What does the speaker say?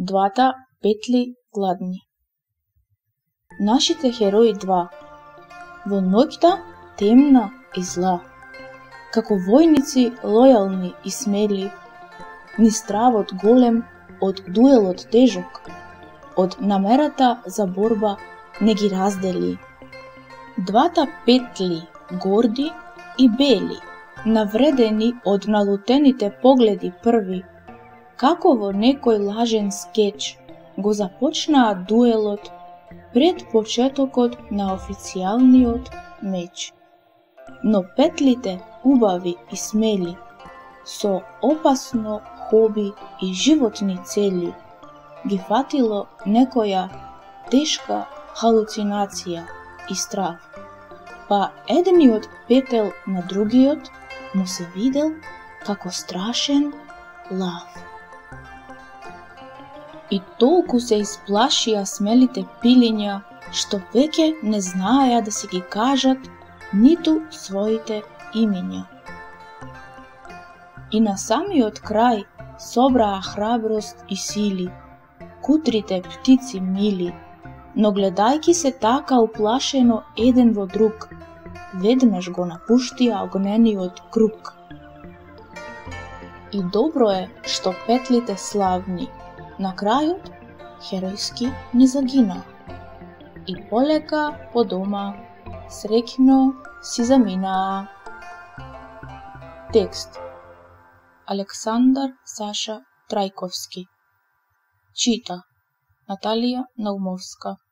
Двата петли гладни. Нашите херои два, во ноќта темна и зла, како војници лојални и смели, низ стравот голем, од дуелот тежок, од намерата за борба не ги раздели. Двата петли горди и бели, навредени од налутените погледи први, како во некој лажен скеч, го започнаа дуелот пред почетокот на официјалниот меч. Но петлите убави и смели, со опасно хоби и животни цели, ги фатило некоја тешка халуцинација и страв, па едниот петел на другиот му се видел како страшен лав. И толку се исплашија смелите пилиња, што веќе не знаеја да си ги кажат ниту своите имиња. И на самиот крај собраа храброст и сили, кутрите птици мили, но гледајки се така уплашено еден во друг, веднаш го напуштија огнениот круг. И добро е што петлите славни на крајот херојски не загина, и полека по дома среќно си заминаа. Текст Александар Саша Трајковски. Чита Наталија Наумовска.